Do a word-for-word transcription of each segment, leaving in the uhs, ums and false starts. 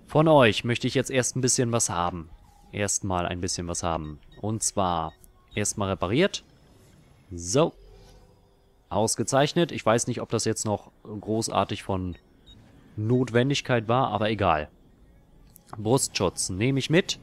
Von euch möchte ich jetzt erst ein bisschen was haben. Erstmal ein bisschen was haben. Und zwar erstmal repariert. So. Ausgezeichnet. Ich weiß nicht, ob das jetzt noch großartig von Notwendigkeit war, aber egal. Brustschutz nehme ich mit.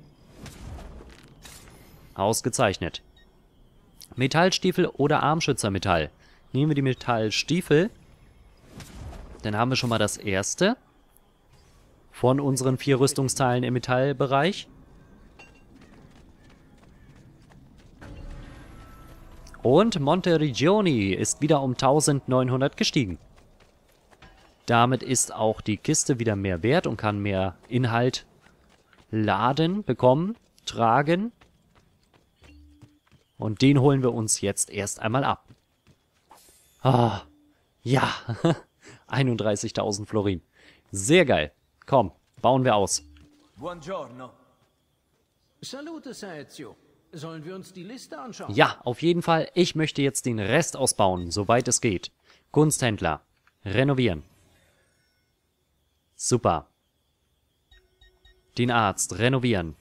Ausgezeichnet. Metallstiefel oder Armschützermetall. Nehmen wir die Metallstiefel. Dann haben wir schon mal das erste von unseren vier Rüstungsteilen im Metallbereich. Und Monteriggioni ist wieder um eintausendneunhundert gestiegen. Damit ist auch die Kiste wieder mehr wert und kann mehr Inhalt laden, bekommen, tragen. Und den holen wir uns jetzt erst einmal ab. Ah, ja, einunddreißigtausend Florin. Sehr geil. Komm, bauen wir aus. Buongiorno. Salute, Sir Ezio. Sollen wir uns die Liste anschauen? Ja, auf jeden Fall. Ich möchte jetzt den Rest ausbauen, soweit es geht. Kunsthändler. Renovieren. Super. Den Arzt. Renovieren.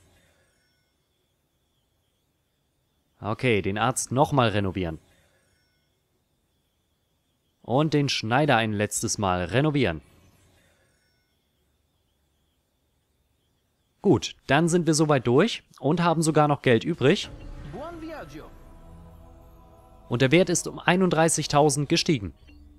Okay, den Arzt nochmal renovieren. Und den Schneider ein letztes Mal renovieren. Gut, dann sind wir soweit durch und haben sogar noch Geld übrig. Buon viaggio. Und der Wert ist um einunddreißigtausend gestiegen.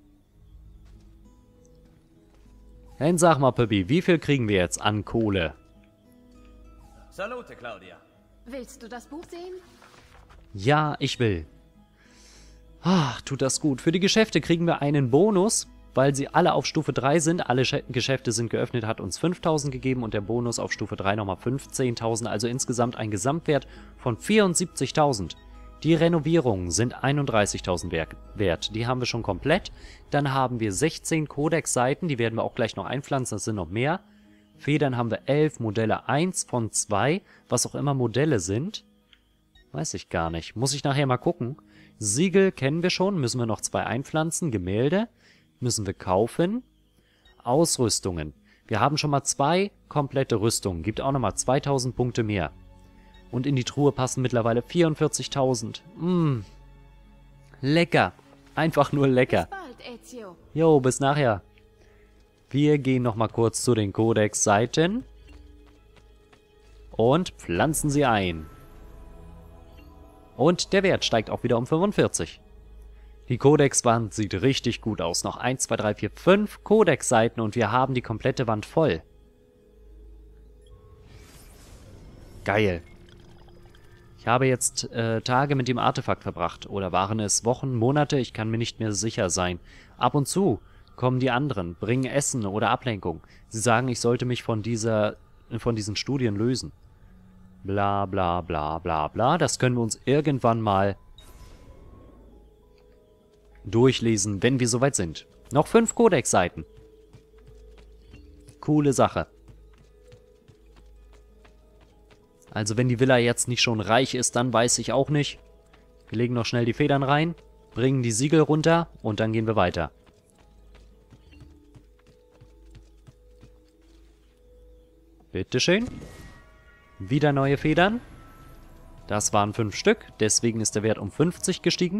Dann sag mal, Püppi, wie viel kriegen wir jetzt an Kohle? Salute, Claudia. Willst du das Buch sehen? Ja, ich will. Ach, tut das gut. Für die Geschäfte kriegen wir einen Bonus, weil sie alle auf Stufe drei sind. Alle Sch- Geschäfte sind geöffnet, hat uns fünftausend gegeben und der Bonus auf Stufe drei nochmal fünfzehntausend. Also insgesamt ein Gesamtwert von vierundsiebzigtausend. Die Renovierungen sind einunddreißigtausend wert. Die haben wir schon komplett. Dann haben wir sechzehn Codex-Seiten. Die werden wir auch gleich noch einpflanzen. Das sind noch mehr. Federn haben wir elf. Modelle eins von zwei. Was auch immer Modelle sind. Weiß ich gar nicht. Muss ich nachher mal gucken. Siegel kennen wir schon. Müssen wir noch zwei einpflanzen. Gemälde müssen wir kaufen. Ausrüstungen. Wir haben schon mal zwei komplette Rüstungen. Gibt auch nochmal zweitausend Punkte mehr. Und in die Truhe passen mittlerweile vierundvierzigtausend. Mmh. Lecker. Einfach nur lecker. Bis bald, Ezio. Jo, bis nachher. Wir gehen nochmal kurz zu den Codex-Seiten. Und pflanzen sie ein. Und der Wert steigt auch wieder um fünfundvierzig. Die Codex-Wand sieht richtig gut aus. Noch eins, zwei, drei, vier, fünf Codex-Seiten und wir haben die komplette Wand voll. Geil. Ich habe jetzt äh, Tage mit dem Artefakt verbracht. Oder waren es Wochen, Monate? Ich kann mir nicht mehr sicher sein. Ab und zu kommen die anderen, bringen Essen oder Ablenkung. Sie sagen, ich sollte mich von dieser, von diesen Studien lösen. Bla bla bla bla bla. Das können wir uns irgendwann mal durchlesen, wenn wir soweit sind. Noch fünf Codex-Seiten. Coole Sache. Also wenn die Villa jetzt nicht schon reich ist, dann weiß ich auch nicht. Wir legen noch schnell die Federn rein, bringen die Siegel runter und dann gehen wir weiter. Bitteschön. Wieder neue Federn. Das waren fünf Stück, deswegen ist der Wert um fünfzig gestiegen.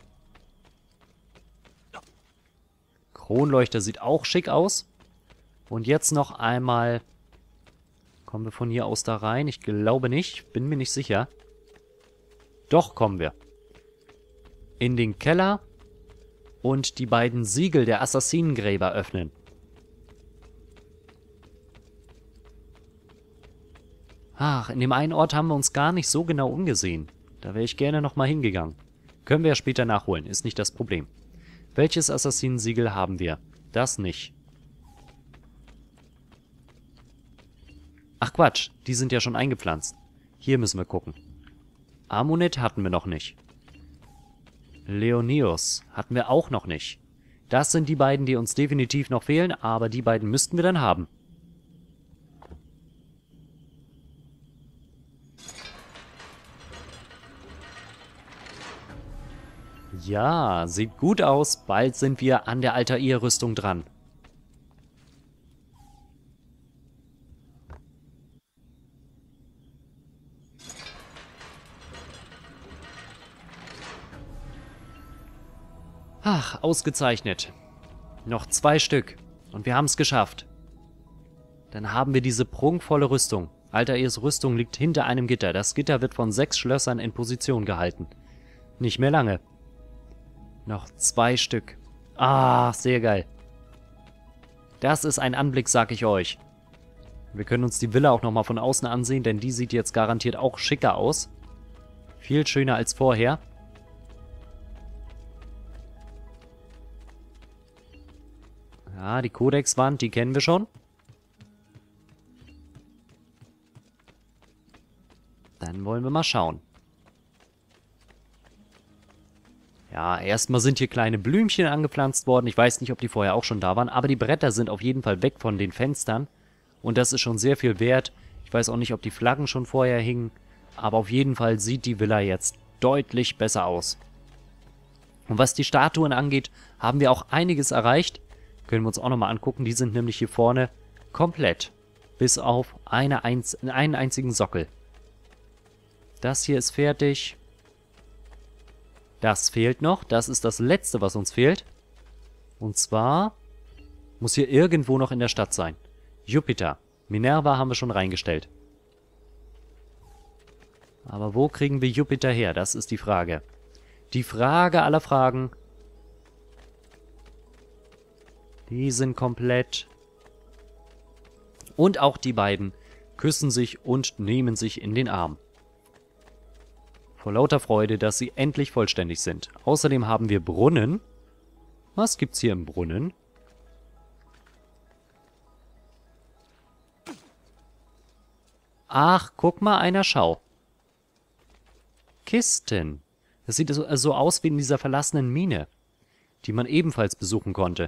Kronleuchter sieht auch schick aus. Und jetzt noch einmal... Kommen wir von hier aus da rein? Ich glaube nicht. Bin mir nicht sicher. Doch, kommen wir. In den Keller. Und die beiden Siegel der Assassinengräber öffnen. Ach, in dem einen Ort haben wir uns gar nicht so genau umgesehen. Da wäre ich gerne nochmal hingegangen. Können wir ja später nachholen. Ist nicht das Problem. Welches Assassinensiegel haben wir? Das nicht. Ach Quatsch, die sind ja schon eingepflanzt. Hier müssen wir gucken. Amunet hatten wir noch nicht. Leonius hatten wir auch noch nicht. Das sind die beiden, die uns definitiv noch fehlen, aber die beiden müssten wir dann haben. Ja, sieht gut aus. Bald sind wir an der Altair-Rüstung dran. Ach, ausgezeichnet. Noch zwei Stück. Und wir haben es geschafft. Dann haben wir diese prunkvolle Rüstung. Altaïrs Rüstung liegt hinter einem Gitter. Das Gitter wird von sechs Schlössern in Position gehalten. Nicht mehr lange. Noch zwei Stück. Ah, sehr geil. Das ist ein Anblick, sag ich euch. Wir können uns die Villa auch nochmal von außen ansehen, denn die sieht jetzt garantiert auch schicker aus. Viel schöner als vorher. Ja, die Kodexwand, die kennen wir schon. Dann wollen wir mal schauen. Ja, erstmal sind hier kleine Blümchen angepflanzt worden. Ich weiß nicht, ob die vorher auch schon da waren, aber die Bretter sind auf jeden Fall weg von den Fenstern. Und das ist schon sehr viel wert. Ich weiß auch nicht, ob die Flaggen schon vorher hingen, aber auf jeden Fall sieht die Villa jetzt deutlich besser aus. Und was die Statuen angeht, haben wir auch einiges erreicht. Können wir uns auch nochmal angucken. Die sind nämlich hier vorne komplett. Bis auf eine einz einen einzigen Sockel. Das hier ist fertig. Das fehlt noch. Das ist das letzte, was uns fehlt. Und zwar muss hier irgendwo noch in der Stadt sein. Jupiter. Minerva haben wir schon reingestellt. Aber wo kriegen wir Jupiter her? Das ist die Frage. Die Frage aller Fragen. Die sind komplett. Und auch die beiden küssen sich und nehmen sich in den Arm. Vor lauter Freude, dass sie endlich vollständig sind. Außerdem haben wir Brunnen. Was gibt's hier im Brunnen? Ach, guck mal einer, schau. Kisten. Das sieht so, so aus wie in dieser verlassenen Mine, die man ebenfalls besuchen konnte.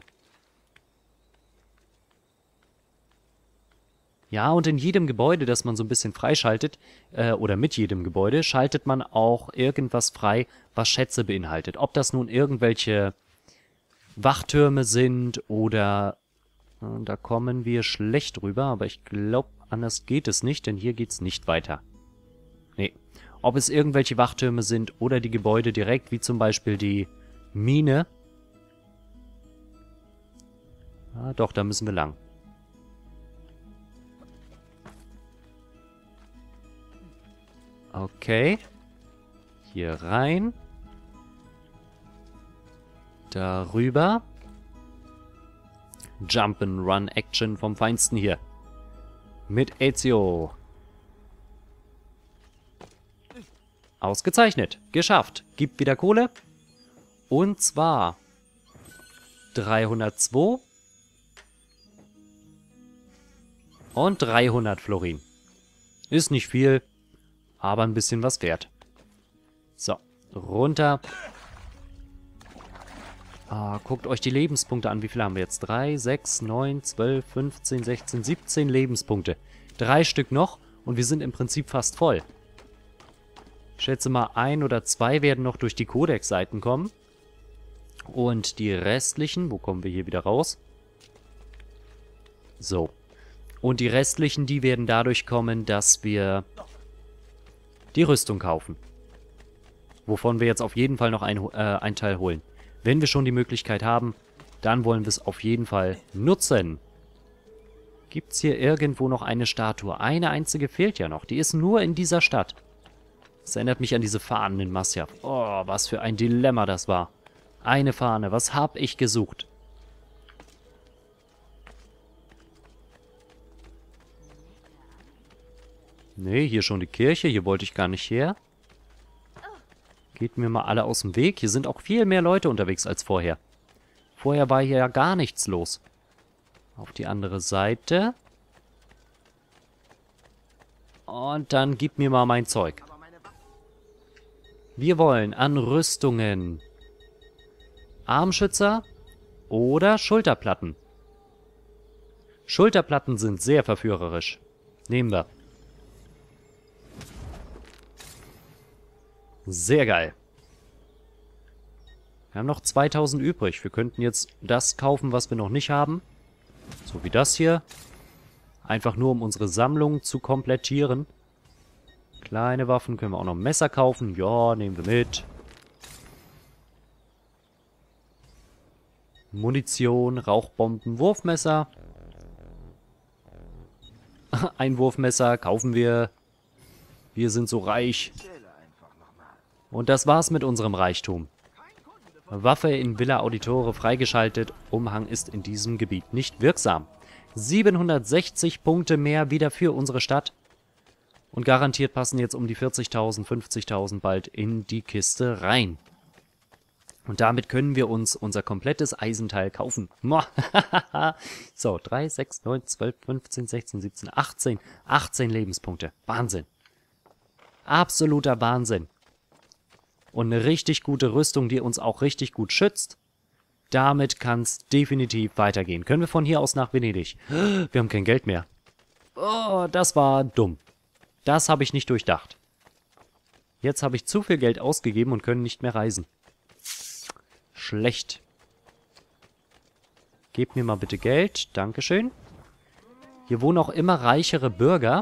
Ja, und in jedem Gebäude, das man so ein bisschen freischaltet, äh, oder mit jedem Gebäude, schaltet man auch irgendwas frei, was Schätze beinhaltet. Ob das nun irgendwelche Wachtürme sind oder... Äh, da kommen wir schlecht rüber, aber ich glaube, anders geht es nicht, denn hier geht es nicht weiter. Nee. Ob es irgendwelche Wachtürme sind oder die Gebäude direkt, wie zum Beispiel die Mine. Ah, doch, da müssen wir lang. Okay. Hier rein. Darüber. Jump'n'Run-Action vom Feinsten hier. Mit Ezio. Ausgezeichnet. Geschafft. Gibt wieder Kohle. Und zwar dreihundertzwei und dreihundert Florin. Ist nicht viel, aber ein bisschen was wert. So, runter. Ah, guckt euch die Lebenspunkte an. Wie viele haben wir jetzt? drei, sechs, neun, zwölf, fünfzehn, sechzehn, siebzehn Lebenspunkte. Drei Stück noch und wir sind im Prinzip fast voll. Ich schätze mal, ein oder zwei werden noch durch die Codex-Seiten kommen. Und die restlichen, wo kommen wir hier wieder raus? So. Und die restlichen, die werden dadurch kommen, dass wir die Rüstung kaufen. Wovon wir jetzt auf jeden Fall noch ein, äh, einen Teil holen. Wenn wir schon die Möglichkeit haben, dann wollen wir es auf jeden Fall nutzen. Gibt es hier irgendwo noch eine Statue? Eine einzige fehlt ja noch. Die ist nur in dieser Stadt. Das erinnert mich an diese Fahnen in Masyaf. Oh, was für ein Dilemma das war. Eine Fahne, was hab ich gesucht? Nee, hier schon die Kirche. Hier wollte ich gar nicht her. Geht mir mal alle aus dem Weg. Hier sind auch viel mehr Leute unterwegs als vorher. Vorher war hier ja gar nichts los. Auf die andere Seite. Und dann gib mir mal mein Zeug. Wir wollen an Rüstungen Armschützer oder Schulterplatten. Schulterplatten sind sehr verführerisch. Nehmen wir. Sehr geil. Wir haben noch zweitausend übrig. Wir könnten jetzt das kaufen, was wir noch nicht haben. So wie das hier. Einfach nur, um unsere Sammlung zu komplettieren. Kleine Waffen. Können wir auch noch Messer kaufen? Ja, nehmen wir mit. Munition, Rauchbomben, Wurfmesser. Ein Wurfmesser kaufen wir. Wir sind so reich. Und das war's mit unserem Reichtum. Waffe in Villa Auditore freigeschaltet. Umhang ist in diesem Gebiet nicht wirksam. siebenhundertsechzig Punkte mehr wieder für unsere Stadt. Und garantiert passen jetzt um die vierzigtausend, fünfzigtausend bald in die Kiste rein. Und damit können wir uns unser komplettes Eisenteil kaufen. So, drei, sechs, neun, zwölf, fünfzehn, sechzehn, siebzehn, achtzehn. achtzehn Lebenspunkte. Wahnsinn. Absoluter Wahnsinn. Und eine richtig gute Rüstung, die uns auch richtig gut schützt. Damit kann es definitiv weitergehen. Können wir von hier aus nach Venedig? Wir haben kein Geld mehr. Oh, das war dumm. Das habe ich nicht durchdacht. Jetzt habe ich zu viel Geld ausgegeben und können nicht mehr reisen. Schlecht. Gebt mir mal bitte Geld. Dankeschön. Hier wohnen auch immer reichere Bürger.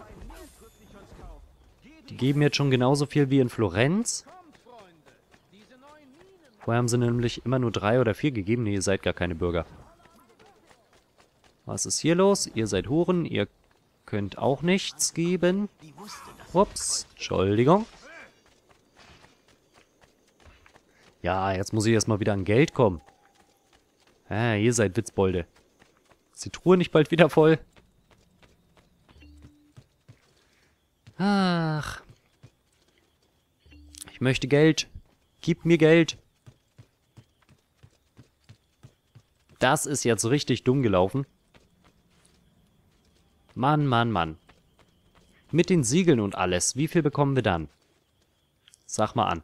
Die geben jetzt schon genauso viel wie in Florenz. Vorher haben sie nämlich immer nur drei oder vier gegeben. Nee, ihr seid gar keine Bürger. Was ist hier los? Ihr seid Huren. Ihr könnt auch nichts geben. Ups. Entschuldigung. Ja, jetzt muss ich erstmal wieder an Geld kommen. Ah, ihr seid Witzbolde. Ist die Truhe nicht bald wieder voll? Ach. Ich möchte Geld. Gib mir Geld. Das ist jetzt richtig dumm gelaufen. Mann, Mann, Mann. Mit den Siegeln und alles. Wie viel bekommen wir dann? Sag mal an.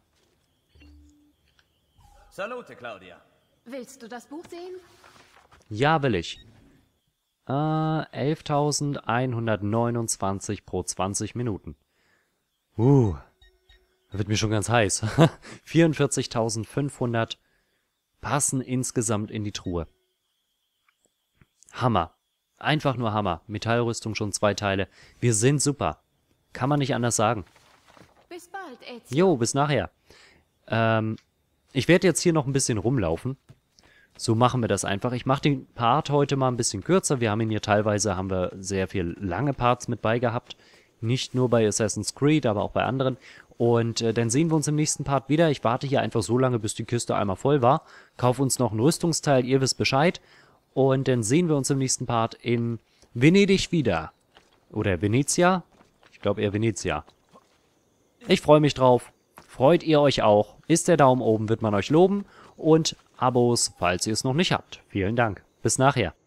Salute, Claudia. Willst du das Buch sehen? Ja, will ich. Äh, elftausendeinhundertneunundzwanzig pro zwanzig Minuten. Uh, da wird mir schon ganz heiß. vierundvierzigtausendfünfhundert passen insgesamt in die Truhe. Hammer. Einfach nur Hammer. Metallrüstung schon zwei Teile. Wir sind super. Kann man nicht anders sagen. Bis bald, Ezio. Jo, bis nachher. Ähm, ich werde jetzt hier noch ein bisschen rumlaufen. So machen wir das einfach. Ich mache den Part heute mal ein bisschen kürzer. Wir haben ihn hier teilweise, haben wir sehr viel lange Parts mit bei gehabt. Nicht nur bei Assassin's Creed, aber auch bei anderen. Und äh, dann sehen wir uns im nächsten Part wieder. Ich warte hier einfach so lange, bis die Kiste einmal voll war. Kauf uns noch ein Rüstungsteil, ihr wisst Bescheid. Und dann sehen wir uns im nächsten Part in Venedig wieder. Oder Venezia? Ich glaube eher Venezia. Ich freue mich drauf. Freut ihr euch auch? Ist der Daumen oben, wird man euch loben. Und Abos, falls ihr es noch nicht habt. Vielen Dank. Bis nachher.